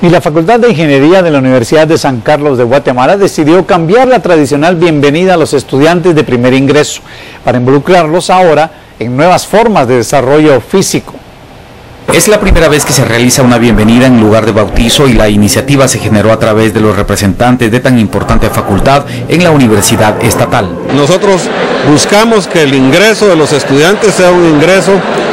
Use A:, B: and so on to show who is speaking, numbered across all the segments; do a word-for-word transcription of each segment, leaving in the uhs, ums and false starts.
A: Y la Facultad de Ingeniería de la Universidad de San Carlos de Guatemala decidió cambiar la tradicional bienvenida a los estudiantes de primer ingreso para involucrarlos ahora en nuevas formas de desarrollo físico.
B: Es la primera vez que se realiza una bienvenida en lugar de bautizo y la iniciativa se generó a través de los representantes de tan importante facultad en la Universidad Estatal.
C: Nosotros buscamos que el ingreso de los estudiantes sea un ingreso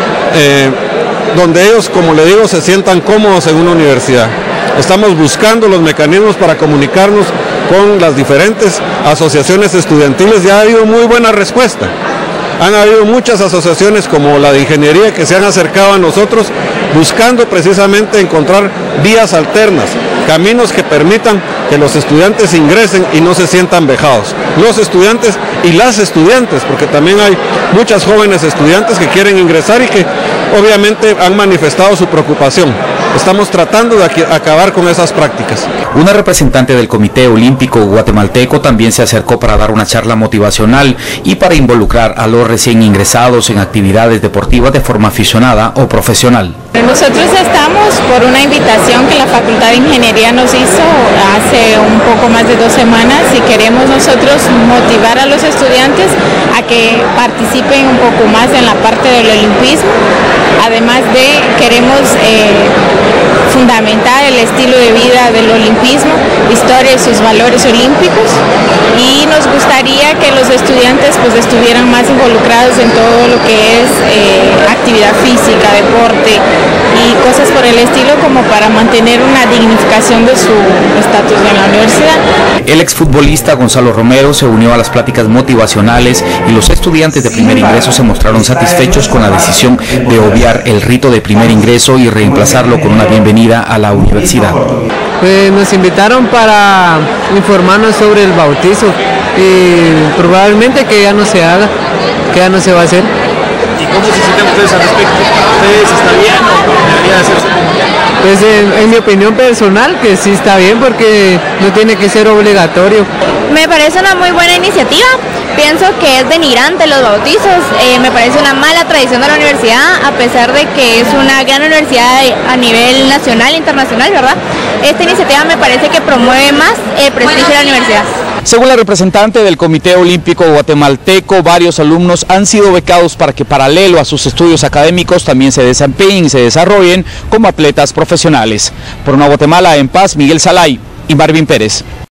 C: eh, donde ellos, como le digo, se sientan cómodos en una universidad. Estamos buscando los mecanismos para comunicarnos con las diferentes asociaciones estudiantiles y ha habido muy buena respuesta. Han habido muchas asociaciones como la de ingeniería que se han acercado a nosotros buscando precisamente encontrar vías alternas, caminos que permitan que los estudiantes ingresen y no se sientan vejados. Los estudiantes y las estudiantes, porque también hay muchas jóvenes estudiantes que quieren ingresar y que obviamente han manifestado su preocupación. Estamos tratando de acabar con esas prácticas.
B: Una representante del Comité Olímpico Guatemalteco también se acercó para dar una charla motivacional y para involucrar a los recién ingresados en actividades deportivas de forma aficionada o profesional.
D: Nosotros estamos por una invitación que la Facultad de Ingeniería nos hizo hace un poco más de dos semanas y queremos nosotros motivar a los estudiantes a que participen un poco más en la parte del olimpismo. Además de, queremos eh, fundamentar el estilo de vida del olimpismo, historia y sus valores olímpicos, y nos gustaría que los estudiantes pues estuvieran más involucrados en todo lo que es eh, actividad física, deporte y cosas por el estilo, como para mantener una dignificación de su estatus en la universidad.
B: El exfutbolista Gonzalo Romero se unió a las pláticas motivacionales y los estudiantes de primer ingreso se mostraron satisfechos con la decisión de obviar el rito de primer ingreso y reemplazarlo con una bienvenida a la universidad.
E: Pues nos invitaron para informarnos sobre el bautizo y probablemente que ya no se haga, que ya no se va a hacer.
F: ¿Y cómo se sienten ustedes al respecto? ¿Ustedes está bien o debería hacerse como ya?
E: Pues en, en mi opinión personal que sí está bien porque no tiene que ser obligatorio.
G: Me parece una muy buena iniciativa, pienso que es denigrante los bautizos, eh, me parece una mala tradición de la universidad, a pesar de que es una gran universidad a nivel nacional e internacional, ¿verdad? Esta iniciativa me parece que promueve más el prestigio de la universidad.
B: Según la representante del Comité Olímpico Guatemalteco, varios alumnos han sido becados para que paralelo a sus estudios académicos también se desempeñen y se desarrollen como atletas profesionales. Por una Guatemala en paz, Miguel Salay y Marvin Pérez.